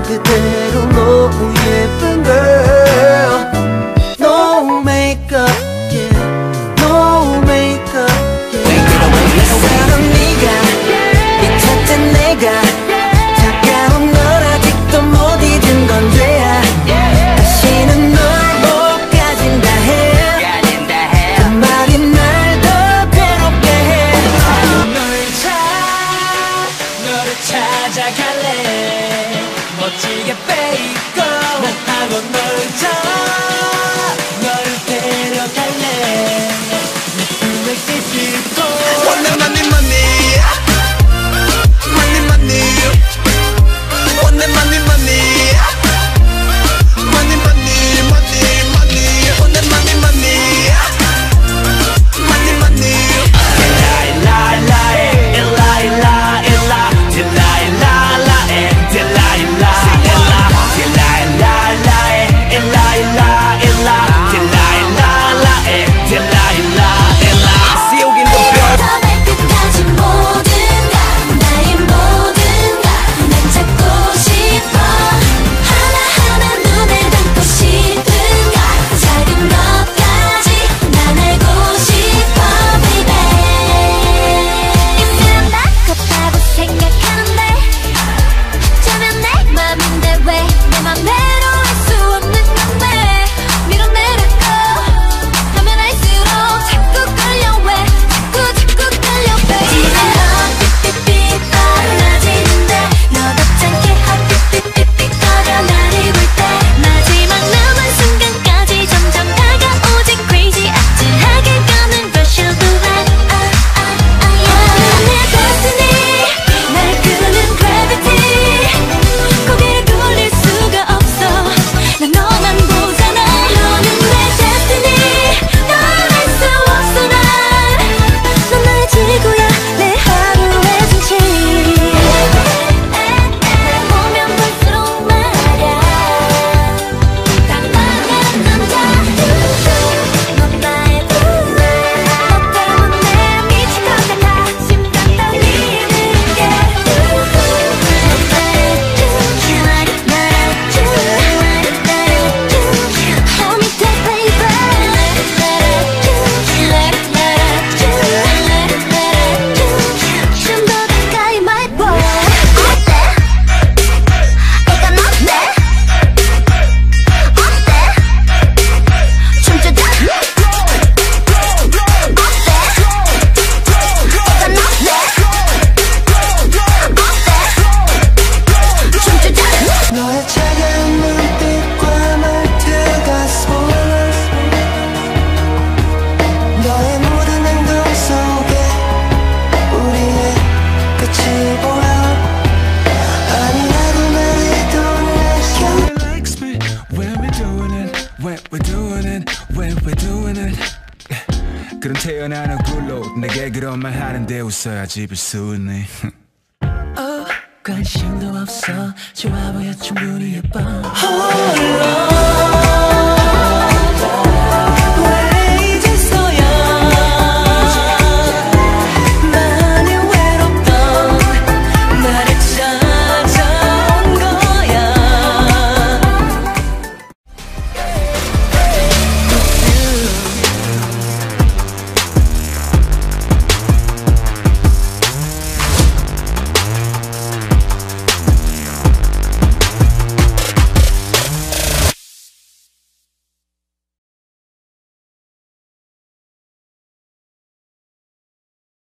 그대로 너무 예쁜 girl. No makeup, yeah. No makeup, yeah. 사랑 네가 이 첫째 내가 차가운 널 아직도 못 잊은 건 죄야. 다시는 널 못 가진다 해. 그 말이 날 더 괴롭게 해. 너를 찾아갈래. 멋지게 빼입고 나하고 놀자. 너를 데려갈래. 내 품에 씻고 원해 money money money money 원해 money money money money money money 원해 money money money money 일라 일라 일라 일라 일라 일라 일라 일라 일라 그럼 태어나는 굴로 내게 그런 말 하는데 웃어야 집을 수 있네. 관심도 없어 좋아 보여 충분히 예뻐